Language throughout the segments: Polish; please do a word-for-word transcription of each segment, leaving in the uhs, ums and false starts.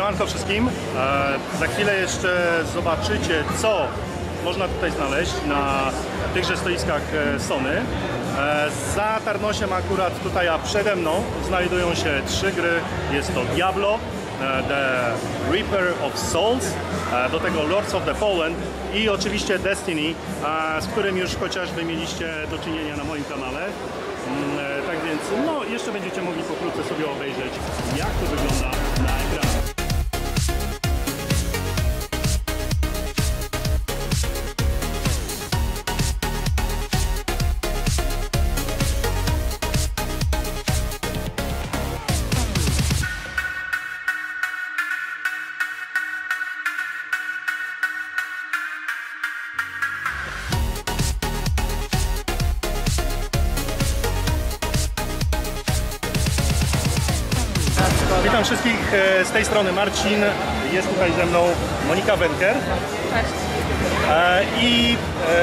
Siemanko wszystkim. E, za chwilę jeszcze zobaczycie, co można tutaj znaleźć na tychże stoiskach Sony. E, za Tarnosiem akurat tutaj, a przede mną znajdują się trzy gry. Jest to Diablo, e, The Reaper of Souls, e, do tego Lords of the Fallen i oczywiście Destiny, e, z którym już chociażby mieliście do czynienia na moim kanale. E, tak więc, no, jeszcze będziecie mogli pokrótce sobie obejrzeć, jak to wygląda na ekranach. Witam wszystkich, z tej strony Marcin, jest tutaj ze mną Monika Wenker. Cześć. E, I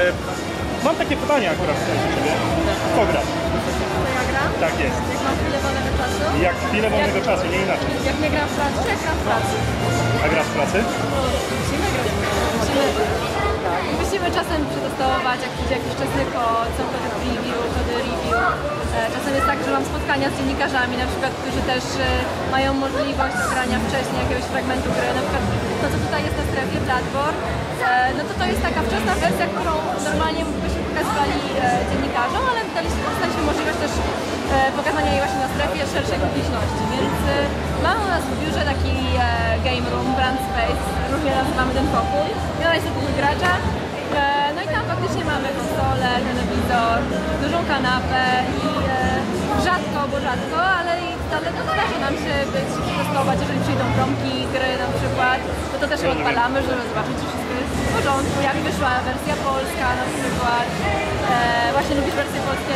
e, mam takie pytanie akurat do Ciebie. Kto gra? To ja gram? Tak jest. Jak mam chwilę wolnego czasu? Jak chwilę wolnego jak, czasu, nie inaczej. Jak nie gram w pracy, to jak gram w pracy. A grasz w pracy? Musimy grać. Musimy, tak. Musimy czasem przetestować, jak idzie jakiś czasny kod, są kody preview, kody review. Czasem jest tak, że mam spotkania z dziennikarzami, na przykład, którzy też mają możliwość grania wcześniej jakiegoś fragmentu gry. Na przykład to, co tutaj jest na strefie, Bloodborne, no to to jest taka wczesna wersja, którą normalnie byśmy pokazywali dziennikarzom, ale daliśmy, dostaliśmy możliwość też pokazania jej właśnie na strefie szerszej publiczności, więc mamy u nas w biurze taki game room, brand space, różnie nazywamy ten pokój. Ja jest to pokój gracza. No i tam faktycznie mamy konsolę, telewizor, dużą kanapę i e, rzadko, bo rzadko, ale ale no zdarzy nam się być, testować, jeżeli przyjdą promki, gry na przykład, to to też odpalamy, żeby zobaczyć, czy wszystko jest w porządku, jak wyszła wersja polska na przykład. E, właśnie lubisz wersje polskie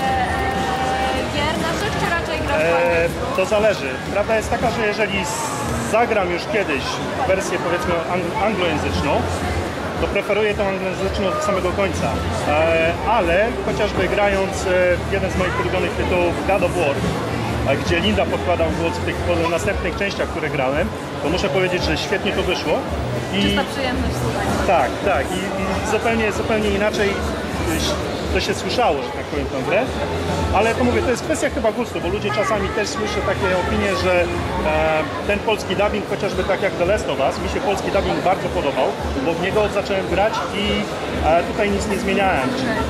e, gier naszych, czy raczej grasz po angielsku? To zależy. Prawda jest taka, że jeżeli zagram już kiedyś wersję, powiedzmy, anglojęzyczną, to preferuję tą anglojęzyczną do samego końca, e, ale chociażby grając w jeden z moich ulubionych tytułów God of War, gdzie Linda podkładał głos w tych następnych częściach, które grałem, to muszę powiedzieć, że świetnie to wyszło. I czysta przyjemność słuchać. Tak, tak i, i zupełnie, zupełnie inaczej to się słyszało, że tak powiem, tę grę. Ale to mówię, to jest kwestia chyba gustu, bo ludzie czasami też słyszę takie opinie, że e, ten polski dubbing, chociażby tak jak The Last of Us, mi się polski dubbing bardzo podobał, bo w niego zacząłem grać i e, tutaj nic nie zmieniałem.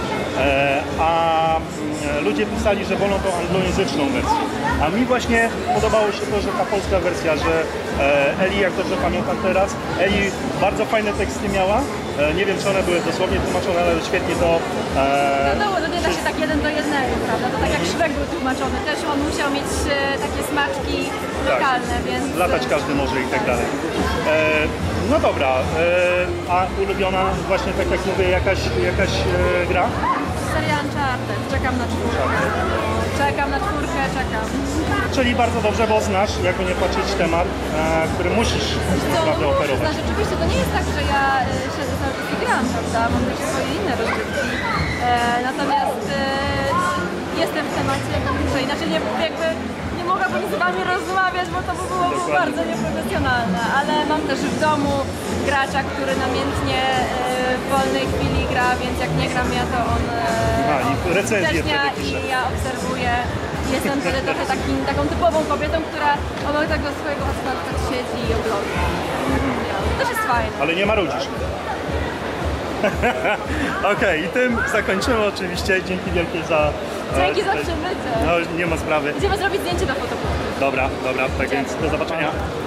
E, a e, ludzie pisali, że wolą tą anglojęzyczną wersję. A mi właśnie podobało się to, że ta polska wersja, że e, Eli, jak dobrze pamiętam teraz, Eli bardzo fajne teksty miała. E, nie wiem, czy one były dosłownie tłumaczone, ale świetnie to... E, no, no, no nie da się tak jeden do jednego, prawda? To tak jak Shrek był tłumaczony, też on musiał mieć e, takie smaczki lokalne, tak, więc... Latać każdy może i tak dalej. E, no dobra, e, a ulubiona właśnie, tak jak mówię, jakaś, jakaś e, gra? Seria Uncharted, czekam na czwórkę. Czekam na czwórkę, czekam. Czyli bardzo dobrze, bo znasz, jakby nie patrzeć, temat, e, który musisz naprawdę operować. Znaczy, rzeczywiście to nie jest tak, że ja e, siedzę cały czas i gram, prawda? Mam też swoje inne rozrywki. E, natomiast e, jestem w temacie jakby dłużej. Inaczej nie, jakby nie mogłabym z wami rozmawiać, bo to by było Dokładnie. bardzo nieprofesjonalne. Ale mam też w domu gracza, który namiętnie e, w wolnej chwili gra, więc jak nie gram ja, to on uderznia i ja obserwuję. Jestem wtedy trochę takim, taką typową kobietą, która obok tego swojego hotspota siedzi i ogląda. To też jest fajne. Ale nie marudzisz. Okej, okay, i tym zakończymy oczywiście. Dzięki wielkie za... Dzięki za przybycie. No, nie ma sprawy. Idziemy zrobić zdjęcie do fotopunku. Dobra, dobra, tak więc do zobaczenia.